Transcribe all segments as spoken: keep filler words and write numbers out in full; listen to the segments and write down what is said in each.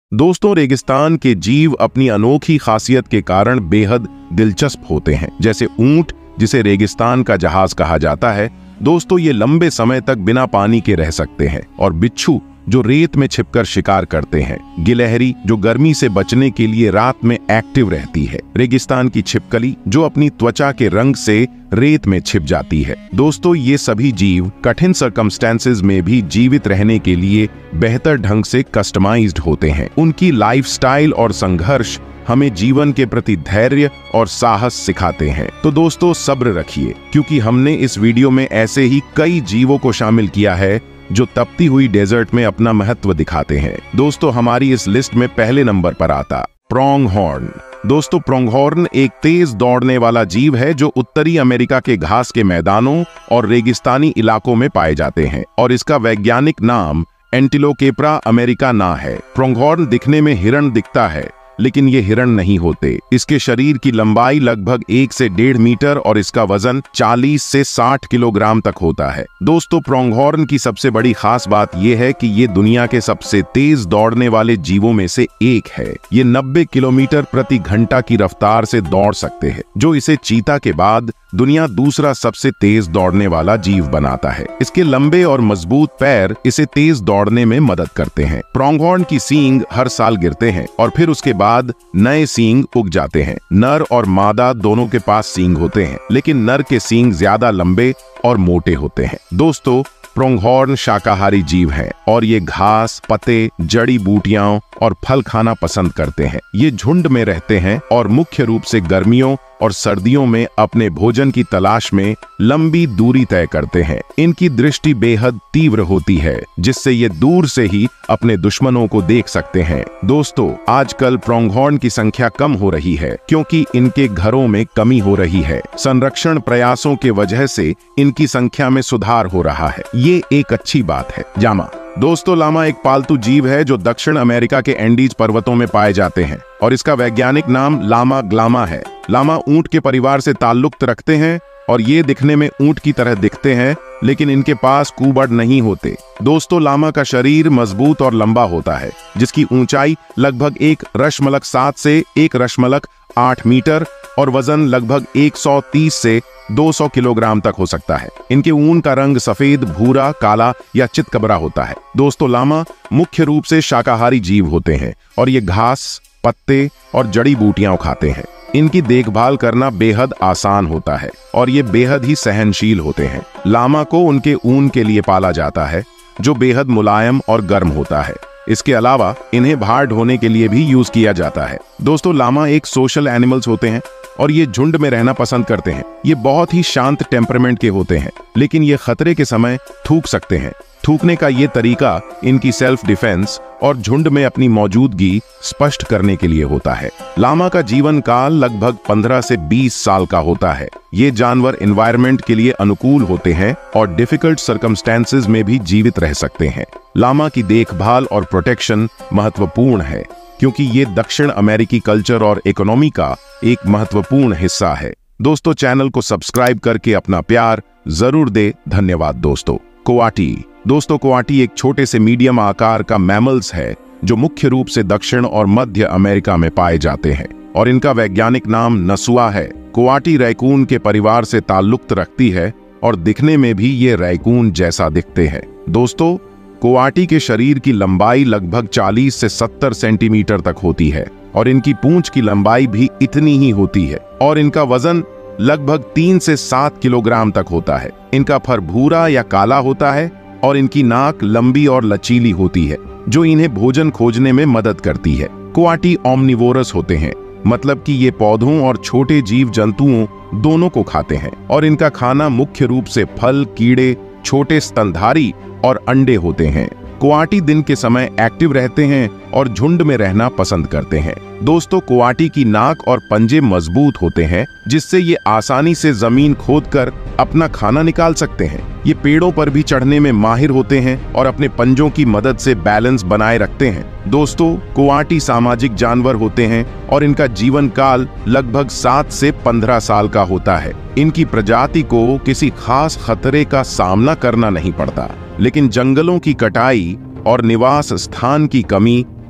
दोस्तों, रेगिस्तान के जीव अपनी अनोखी खासियत के कारण बेहद दिलचस्प होते हैं। जैसे ऊंट, जिसे रेगिस्तान का जहाज कहा जाता है। दोस्तों, ये लंबे समय तक बिना पानी के रह सकते हैं। और बिच्छू, जो रेत में छिपकर शिकार करते हैं। गिलहरी, जो गर्मी से बचने के लिए रात में एक्टिव रहती है। रेगिस्तान की छिपकली, जो अपनी त्वचा के रंग से रेत में छिप जाती है। दोस्तों, ये सभी जीव कठिन सर्कमस्टेंसेस में भी जीवित रहने के लिए बेहतर ढंग से कस्टमाइज्ड होते हैं। उनकी लाइफस्टाइल और संघर्ष हमें जीवन के प्रति धैर्य और साहस सिखाते हैं। तो दोस्तों, सब्र रखिए, क्योंकि हमने इस वीडियो में ऐसे ही कई जीवों को शामिल किया है जो तपती हुई डेजर्ट में अपना महत्व दिखाते हैं। दोस्तों, हमारी इस लिस्ट में पहले नंबर पर आता प्रोंगहॉर्न। दोस्तों, प्रोंगहॉर्न एक तेज दौड़ने वाला जीव है जो उत्तरी अमेरिका के घास के मैदानों और रेगिस्तानी इलाकों में पाए जाते हैं और इसका वैज्ञानिक नाम एंटिलोकेप्रा अमेरिकाना है। प्रोंगहॉर्न दिखने में हिरण दिखता है, लेकिन ये हिरण नहीं होते। इसके शरीर की लंबाई लगभग एक से डेढ़ मीटर और इसका वजन चालीस से साठ किलोग्राम तक होता है। दोस्तों, प्रोंगहॉर्न की सबसे बड़ी खास बात यह है कि ये दुनिया के सबसे तेज दौड़ने वाले जीवों में से एक है। ये नब्बे किलोमीटर प्रति घंटा की रफ्तार से दौड़ सकते हैं, जो इसे चीता के बाद दुनिया दूसरा सबसे तेज दौड़ने वाला जीव बनाता है। इसके लंबे और मजबूत पैर इसे तेज दौड़ने में मदद करते हैं। प्रोंगहॉर्न की सींग हर साल गिरते हैं और फिर उसके बाद नए सींग उग जाते हैं। नर और मादा दोनों के पास सींग होते हैं, लेकिन नर के सींग ज्यादा लंबे और मोटे होते हैं। दोस्तों, प्रोंगहॉर्न शाकाहारी जीव हैं और ये घास, पत्ते, जड़ी बूटियां और फल खाना पसंद करते हैं। ये झुंड में रहते हैं और मुख्य रूप से गर्मियों और सर्दियों में अपने भोजन की तलाश में लंबी दूरी तय करते हैं। इनकी दृष्टि बेहद तीव्र होती है, जिससे ये दूर से ही अपने दुश्मनों को देख सकते हैं। दोस्तों, आजकल प्रोंगहॉर्न की संख्या कम हो रही है क्योंकि इनके घरों में कमी हो रही है। संरक्षण प्रयासों के वजह से इनकी संख्या में सुधार हो रहा है। ये एक अच्छी बात है। लामा। दोस्तों, लामा एक पालतू जीव है जो दक्षिण अमेरिका के एंडीज पर्वतों में पाए जाते हैं और इसका वैज्ञानिक नाम लामा ग्लामा है। लामा ऊंट के परिवार से ताल्लुक रखते हैं और ये दिखने में ऊंट की तरह दिखते हैं, लेकिन इनके पास कूबड़ नहीं होते। दोस्तों, लामा का शरीर मजबूत और लंबा होता है, जिसकी ऊंचाई लगभग एक रश्मलक सात से एक रश्मलक आठ मीटर और वजन लगभग एक सौ तीस से दो सौ किलोग्राम तक हो सकता है। इनके ऊन का रंग सफेद, भूरा, काला या चितकबरा होता है। दोस्तों, लामा मुख्य रूप से शाकाहारी जीव होते हैं और ये घास, पत्ते और जड़ी बूटियां खाते हैं। इनकी देखभाल करना बेहद आसान होता है और ये बेहद ही सहनशील होते हैं। लामा को उनके ऊन के लिए पाला जाता है, जो बेहद मुलायम और गर्म होता है। इसके अलावा इन्हें भार ढोने के लिए भी यूज किया जाता है। दोस्तों, लामा एक सोशल एनिमल्स होते हैं और ये झुंड में रहना पसंद करते हैं। ये बहुत ही शांत टेम्परामेंट के होते हैं, लेकिन ये खतरे के समय थूक सकते हैं। थूकने का ये तरीका इनकी सेल्फ डिफेंस और झुंड में अपनी मौजूदगी स्पष्ट करने के लिए होता है। लामा का जीवन काल लगभग पंद्रह से बीस साल का होता है। ये जानवर एनवायरनमेंट के लिए अनुकूल होते हैं और डिफिकल्ट सर्कमस्टेंसेस में भी जीवित रह सकते हैं। लामा की देखभाल और प्रोटेक्शन महत्वपूर्ण है, क्योंकि ये दक्षिण अमेरिकी कल्चर और इकोनॉमी का एक महत्वपूर्ण हिस्सा है। दोस्तों, चैनल को सब्सक्राइब करके अपना प्यार जरूर दे। धन्यवाद। दोस्तों, कोआटी। दोस्तों, कोआटी एक छोटे से मीडियम आकार का मैमल्स है जो मुख्य रूप से दक्षिण और मध्य अमेरिका में पाए जाते हैं और इनका वैज्ञानिक नाम नसुआ है। कोआटी रैकून के परिवार से ताल्लुक रखती है और दिखने में भी ये रैकून जैसा दिखते हैं। दोस्तों, कोआटी के शरीर की लंबाई लगभग चालीस से सत्तर सेंटीमीटर तक होती है और इनकी पूंछ की लंबाई भी इतनी ही होती है और इनका वजन लगभग तीन से सात किलोग्राम तक होता है। इनका फर भूरा या काला होता है और इनकी नाक लंबी और लचीली होती है, जो इन्हें भोजन खोजने में मदद करती है। कोआटी ओमनिवोरस होते हैं, मतलब कि ये पौधों और छोटे जीव जंतुओं दोनों को खाते हैं और इनका खाना मुख्य रूप से फल, कीड़े, छोटे स्तनधारी और अंडे होते हैं। कोआटी दिन के समय एक्टिव रहते हैं और झुंड में रहना पसंद करते हैं। दोस्तों, कोआटी की नाक और पंजे मजबूत होते हैं, जिससे ये आसानी से जमीन खोदकर अपना खाना निकाल सकते हैं। ये पेड़ों पर भी चढ़ने में माहिर होते हैं और अपने पंजों की मदद से बैलेंस बनाए रखते हैं। दोस्तों, कोआटी सामाजिक जानवर होते हैं और इनका जीवन काल लगभग सात से पंद्रह साल का होता है। इनकी प्रजाति को किसी खास खतरे का सामना करना नहीं पड़ता, लेकिन जंगलों की कटाई और निवास स्थान की कमी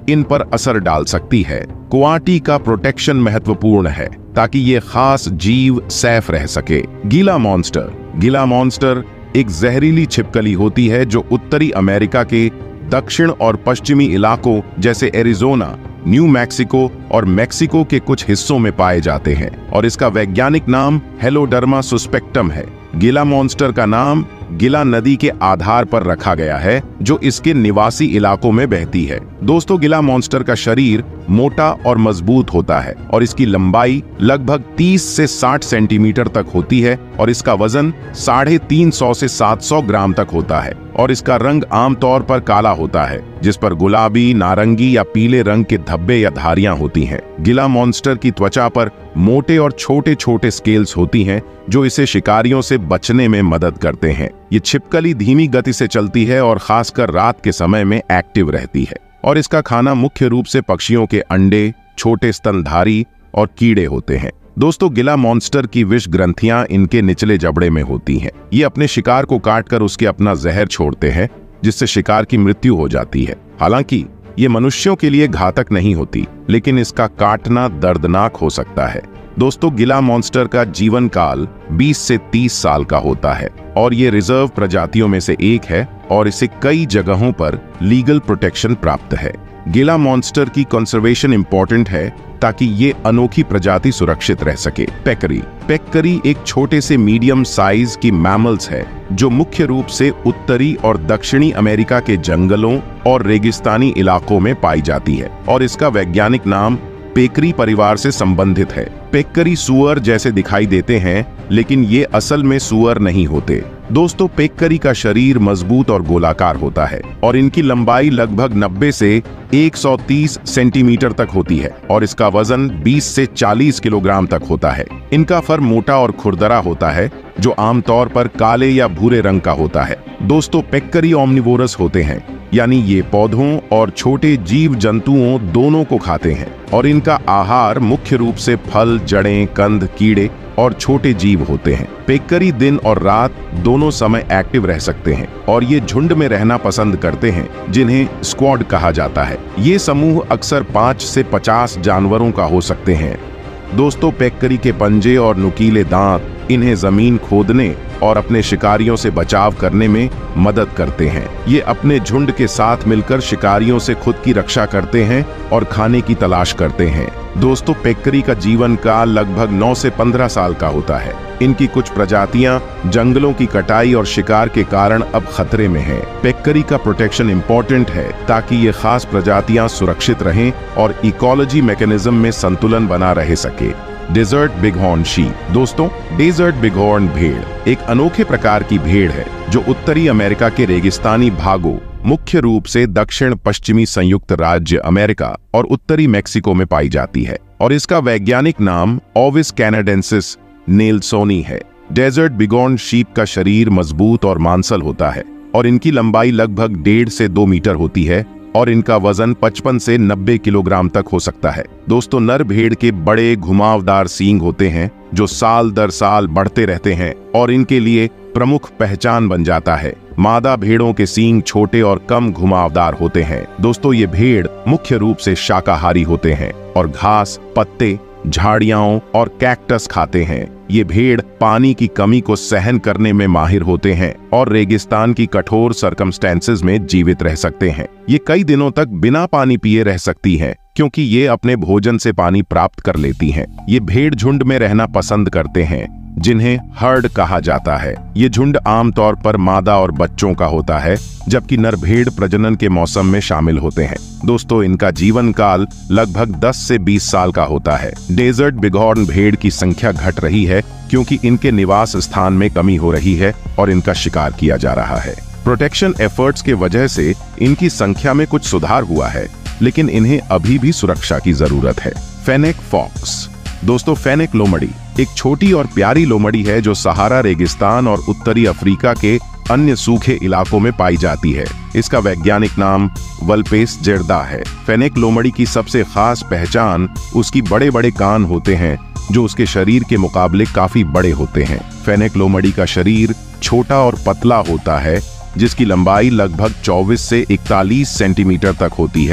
इन पर असर डाल सकती है। क्वाटी का प्रोटेक्शन महत्वपूर्ण है ताकि ये खास जीव सेफ रह सके। गीला मॉन्स्टर गीला मॉन्स्टर एक जहरीली छिपकली होती है जो उत्तरी अमेरिका के दक्षिण और पश्चिमी इलाकों जैसे एरिजोना, न्यू मैक्सिको और मेक्सिको के कुछ हिस्सों में पाए जाते हैं और इसका वैज्ञानिक नाम हेलोडर्मा सुस्पेक्टम है। गीला मॉन्स्टर का नाम गिला नदी के आधार पर रखा गया है जो इसके निवासी इलाकों में बहती है। दोस्तों, गिला मॉन्स्टर का शरीर मोटा और मजबूत होता है और इसकी लंबाई लगभग तीस से साठ सेंटीमीटर तक होती है और इसका वजन साढ़े तीन सौ से सात सौ ग्राम तक होता है और इसका रंग आमतौर पर काला होता है जिस पर गुलाबी, नारंगी या पीले रंग के धब्बे या धारियां होती हैं। गिला मॉन्स्टर की त्वचा पर मोटे और छोटे छोटे स्केल्स होती हैं जो इसे शिकारियों से बचने में मदद करते हैं। ये छिपकली धीमी गति से चलती है और खासकर रात के समय में एक्टिव रहती है और इसका खाना मुख्य रूप से पक्षियों के अंडे, छोटे स्तनधारी और कीड़े होते हैं। दोस्तों, गिला मॉन्स्टर की विष ग्रंथियां इनके निचले जबड़े में होती हैं। ये अपने शिकार को काटकर उसके अपना जहर छोड़ते हैं जिससे शिकार की मृत्यु हो जाती है। हालांकि ये मनुष्यों के लिए घातक नहीं होती, लेकिन इसका काटना दर्दनाक हो सकता है। दोस्तों, गिला मॉन्स्टर का जीवन काल बीस से तीस साल का होता है और ये रिजर्व प्रजातियों में से एक है और इसे कई जगहों पर लीगल प्रोटेक्शन प्राप्त है। गिला मॉन्स्टर की कंजर्वेशन इंपॉर्टेंट है ताकि ये अनोखी प्रजाति सुरक्षित रह सके। पेकरी पेकरी एक छोटे से मीडियम साइज की मैमल्स है जो मुख्य रूप से उत्तरी और दक्षिणी अमेरिका के जंगलों और रेगिस्तानी इलाकों में पाई जाती है और इसका वैज्ञानिक नाम पेकरी परिवार से संबंधित है। पेकरी सुअर जैसे दिखाई देते हैं लेकिन ये असल में सुअर नहीं होते। दोस्तों, पेकरी का शरीर मजबूत और गोलाकार होता है और इनकी लंबाई लगभग नब्बे से एक सौ तीस सेंटीमीटर तक होती है और इसका वजन बीस से चालीस किलोग्राम तक होता है। इनका फर मोटा और खुरदरा होता है जो आमतौर पर काले या भूरे रंग का होता है। दोस्तों, पेकरी ओमनिवोरस होते हैं, यानी ये पौधों और छोटे जीव जंतुओं दोनों को खाते हैं और इनका आहार मुख्य रूप से फल, जड़ें, कंद, कीड़े और छोटे जीव होते हैं। पेकरी दिन और रात दोनों समय एक्टिव रह सकते हैं और ये झुंड में रहना पसंद करते हैं जिन्हें स्क्वाड कहा जाता है। ये समूह अक्सर पाँच से पचास जानवरों का हो सकते हैं। दोस्तों, पेकरी के पंजे और नुकीले दांत इन्हें जमीन खोदने और अपने शिकारियों से बचाव करने में मदद करते हैं। ये अपने झुंड के साथ मिलकर शिकारियों से खुद की रक्षा करते हैं और खाने की तलाश करते हैं। दोस्तों, पेकरी का जीवन काल लगभग नौ से पंद्रह साल का होता है। इनकी कुछ प्रजातियां जंगलों की कटाई और शिकार के कारण अब खतरे में हैं। पेकरी का प्रोटेक्शन इंपॉर्टेंट है ताकि ये खास प्रजातियां सुरक्षित रहें और इकोलॉजी मैकेनिज्म में संतुलन बना रह सके। Desert bighorn sheep. दोस्तों, डेजर्ट बिगहॉर्न भेड़ एक अनोखे प्रकार की भेड़ है जो उत्तरी अमेरिका के रेगिस्तानी भागों, मुख्य रूप से दक्षिण पश्चिमी संयुक्त राज्य अमेरिका और उत्तरी मेक्सिको में पाई जाती है और इसका वैज्ञानिक नाम ओविस कैनाडेंसिस नेल्सोनी है। डेजर्ट बिगहॉर्न शीप का शरीर मजबूत और मांसल होता है और इनकी लंबाई लगभग डेढ़ से दो मीटर होती है और इनका वजन पचपन से नब्बे किलोग्राम तक हो सकता है। दोस्तों, नर भेड़ के बड़े घुमावदार सींग होते हैं जो साल दर साल बढ़ते रहते हैं और इनके लिए प्रमुख पहचान बन जाता है। मादा भेड़ों के सींग छोटे और कम घुमावदार होते हैं। दोस्तों, ये भेड़ मुख्य रूप से शाकाहारी होते हैं और घास, पत्ते, झाड़ियां और कैक्टस खाते हैं। ये भेड़ पानी की कमी को सहन करने में माहिर होते हैं और रेगिस्तान की कठोर सर्कमस्टेंसेस में जीवित रह सकते हैं। ये कई दिनों तक बिना पानी पिए रह सकती हैं क्योंकि ये अपने भोजन से पानी प्राप्त कर लेती हैं। ये भेड़ झुंड में रहना पसंद करते हैं जिन्हें हर्ड कहा जाता है। ये झुंड आमतौर पर मादा और बच्चों का होता है जबकि नर भेड़ प्रजनन के मौसम में शामिल होते हैं। दोस्तों, इनका जीवन काल लगभग दस से बीस साल का होता है। डेजर्ट बिगहॉर्न भेड़ की संख्या घट रही है क्योंकि इनके निवास स्थान में कमी हो रही है और इनका शिकार किया जा रहा है। प्रोटेक्शन एफर्ट्स के वजह से इनकी संख्या में कुछ सुधार हुआ है, लेकिन इन्हें अभी भी सुरक्षा की जरूरत है। Fennec fox. दोस्तों, फेनेक लोमड़ी एक छोटी और प्यारी लोमड़ी है जो सहारा रेगिस्तान और उत्तरी अफ्रीका के अन्य सूखे इलाकों में पाई जाती है। इसका वैज्ञानिक नाम वल्पेस जेर्दा है। फेनेक लोमड़ी की सबसे खास पहचान उसकी बड़े बड़े कान होते हैं जो उसके शरीर के मुकाबले काफी बड़े होते हैं। फेनेक लोमड़ी का शरीर छोटा और पतला होता है जिसकी लंबाई लगभग चौबीस से इकतालीस सेंटीमीटर तक होती है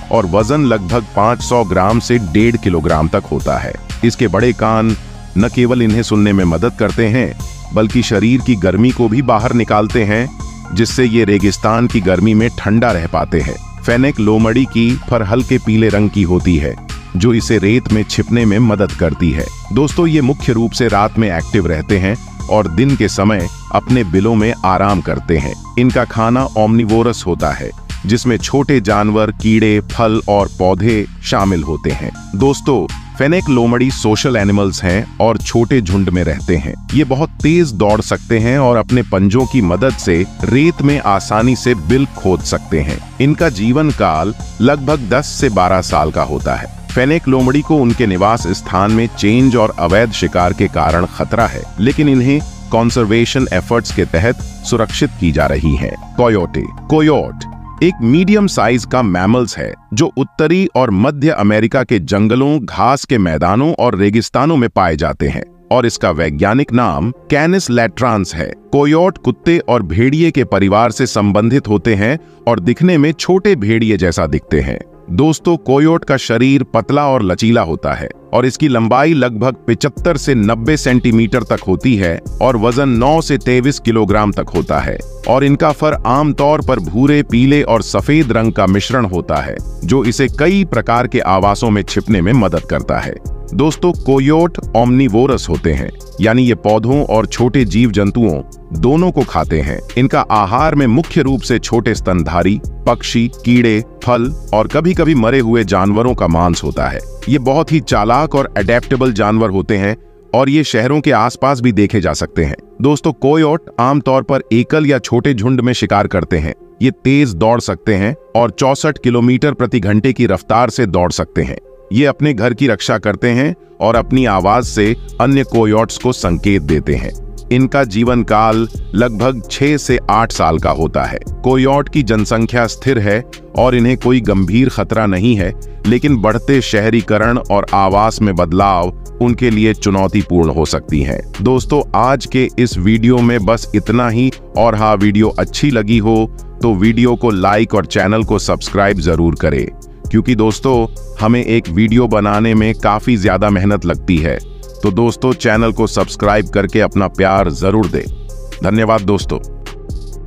और वजन लगभग पाँच सौ ग्राम से डेढ़ किलोग्राम तक होता है। इसके बड़े कान न केवल इन्हें सुनने में मदद करते हैं, बल्कि शरीर की गर्मी को भी बाहर निकालते हैं, जिससे ये रेगिस्तान की गर्मी में ठंडा रह पाते हैं। फेनेक लोमड़ी की फर हल्के पीले रंग की होती है, जो इसे रेत में छिपने में मदद करती है। दोस्तों, ये मुख्य रूप से रात में एक्टिव रहते हैं और दिन के समय अपने बिलों में आराम करते हैं। इनका खाना ओमनिवोरस होता है, जिसमें छोटे जानवर, कीड़े, फल और पौधे शामिल होते हैं। दोस्तों, फेनेक लोमड़ी सोशल एनिमल्स हैं और छोटे झुंड में रहते हैं। ये बहुत तेज दौड़ सकते हैं और अपने पंजों की मदद से रेत में आसानी से बिल खोद सकते हैं। इनका जीवन काल लगभग दस से बारह साल का होता है। फेनेक लोमड़ी को उनके निवास स्थान में चेंज और अवैध शिकार के कारण खतरा है, लेकिन इन्हें कंजर्वेशन एफर्ट्स के तहत सुरक्षित की जा रही है। कोयोटे कोयोट एक मीडियम साइज का मैमल्स है, जो उत्तरी और मध्य अमेरिका के जंगलों, घास के मैदानों और रेगिस्तानों में पाए जाते हैं और इसका वैज्ञानिक नाम कैनिस लैट्रांस है। कोयोट कुत्ते और भेड़िए के परिवार से संबंधित होते हैं और दिखने में छोटे भेड़िए जैसा दिखते हैं। दोस्तों, कोयोट का शरीर पतला और लचीला होता है और इसकी लंबाई लगभग पचहत्तर से नब्बे सेंटीमीटर तक होती है और वजन नौ से तेईस किलोग्राम तक होता है। और इनका फर आमतौर पर भूरे, पीले और सफेद रंग का मिश्रण होता है, जो इसे कई प्रकार के आवासों में छिपने में मदद करता है। दोस्तों, कोयोट ओमनिवोरस होते हैं, यानी ये पौधों और छोटे जीव जंतुओं दोनों को खाते हैं। इनका आहार में मुख्य रूप से छोटे स्तनधारी, पक्षी, कीड़े, फल और कभी कभी मरे हुए जानवरों का मांस होता है। ये बहुत ही चालाक और अडेप्टेबल जानवर होते हैं और ये शहरों के आसपास भी देखे जा सकते हैं। दोस्तों, कोयोट आमतौर पर एकल या छोटे झुंड में शिकार करते हैं। ये तेज दौड़ सकते हैं और चौसठ किलोमीटर प्रति घंटे की रफ्तार से दौड़ सकते हैं। ये अपने घर की रक्षा करते हैं और अपनी आवाज से अन्य कोयोट्स को संकेत देते हैं। इनका जीवन काल लगभग छह से आठ साल का होता है। कोयोट की जनसंख्या स्थिर है और इन्हें कोई गंभीर खतरा नहीं है, लेकिन बढ़ते शहरीकरण और आवास में बदलाव उनके लिए चुनौतीपूर्ण हो सकती है। दोस्तों, आज के इस वीडियो में बस इतना ही, और हाँ, वीडियो अच्छी लगी हो तो वीडियो को लाइक और चैनल को सब्सक्राइब जरूर करें, क्योंकि दोस्तों हमें एक वीडियो बनाने में काफी ज्यादा मेहनत लगती है। तो दोस्तों, चैनल को सब्सक्राइब करके अपना प्यार जरूर दें। धन्यवाद दोस्तों।